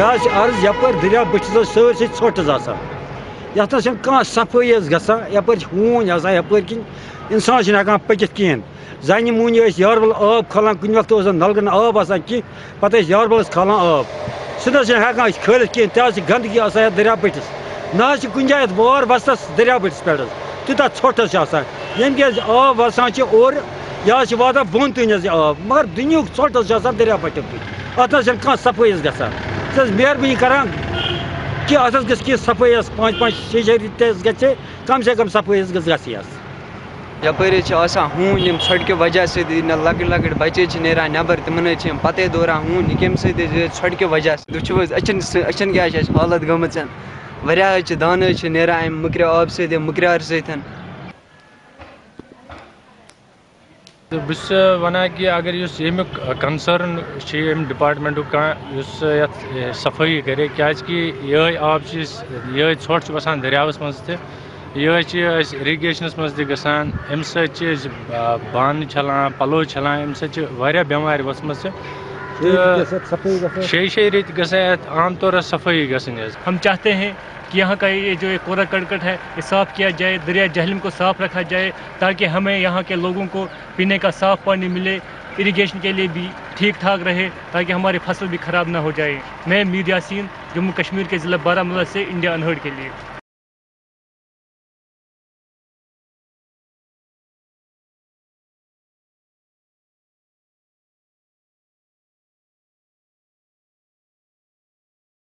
مےٚ عرض یپٲرۍ دٔریاو بٔٹھِس سٲرسٕے ژھۄٹھ آسان یَتھ نَس چھَنہٕ کانٛہہ صفٲیی گژھان یپٲرۍ چھِ ہوٗنۍ آسان یپٲرۍ کِنۍ اِنسان چھِنہٕ ہٮ۪کان پٔکِتھ کِہیٖنۍ زَنہِ موٚہنی ٲسۍ یاربل آب کھالان کُنہِ وقتہٕ اوس نہٕ نلکن آب آسان کینٛہہ پتہٕ ٲسۍ یاربلس کھالان آب سُہ نہ حظ چھِنہٕ ہٮ۪کان أسۍ کھٲلِتھ کِہیٖنۍ تہِ حظ چھِ گنٛدگی آسان یَتھ دٔریاو بٔٹھِس نہ حظ چھِ کُنہِ جایہِ یَتھ وار وَستَس دٔریاو بٔٹھِس پٮ۪ٹھ حظ تیوٗتاہ ژھۄٹھ حظ چھِ آسان ییٚمہِ کہِ حظ آب وَسان چھِ اورٕ یہِ حظ چھِ واتان بۄن تانۍ حظ یہِ آب مگر دُنیُہُک ژھۄٹھ حظ چھِ آسان دٔریاو بٔٹھِس کِنۍ اَتھ حظ چھَنہٕ کانٛہہ صفٲیی حظ گژھان ژٕ حظ مہربٲنی کران کہ اَتھ حظ گژھِ کینٛہہ صفٲیی حظ 5-5 6 رٮ۪تۍ حظ گژھِ کم سے کم صفٲیی حظ گژھِ گژھٕنۍ حظ یپٲرۍ چھِ آسان ہوٗنۍ یِم ژھۄٹھِ وجہ سۭتۍ نہ لۄکٕٹۍ لۄکٕٹۍ بچے چھِ نیران نٮ۪بر تِمن حظ چھِ یِم پتے دوران ہوٗنۍ یہِ کَمہِ سۭتۍ حظ ژھۄٹھِ وجہ سۭتۍ وٕچھو حظ أچھن کیٛاہ چھِ اَسہِ حالت گٔمٕژ واریاہ حظ چھِ دانہٕ حظ چھِ نیران اَمہِ مٔکرِ آبہٕ سۭتۍ اَمہِ مٔکریٛار سۭتۍ بہٕ چھُس وَنان کہِ اگر یُس ییٚمیُک کَنسٲرٕن چھِ ییٚمہِ ڈِپاٹمٮ۪نٛٹُک کانٛہہ یُس یَتھ صفٲیی کَرِ کیٛازِکہِ یِہوٚے آب چھِ یِہوٚے ژھۄٹھ چھُ وَسان دٔریاوَس منٛز تہِ یِہوٚے چھِ أسۍ اِرِگیشنَس منٛز تہِ گژھان اَمہِ سۭتۍ چھِ أسۍ بانہٕ چھَلان پَلو چھَلان اَمہِ سۭتۍ چھِ واریاہ بٮ۪مارِ ؤژھمٕژ تہٕ 6 رٮ۪تۍ گژھان یَتھ عام طور صفٲیی گژھٕنۍ حظ ہم چاہتے ہیں کہ یہاں کا یہ جو کوڑا کرکٹ ہے یہ صاف کیا جائے دریا جہلم کو صاف رکھا جائے تاکہ ہمیں یہاں کے لوگوں کو پینے کا صاف پانی ملے اریگیشن کے لیے بھی ٹھیک ٹھاک رہے تاکہ ہماری فصل بھی خراب نہ ہو جائے میں میر یاسین جموں کشمیر کے ضلع بارہمولہ سے انڈیا انہرڈ کے لیے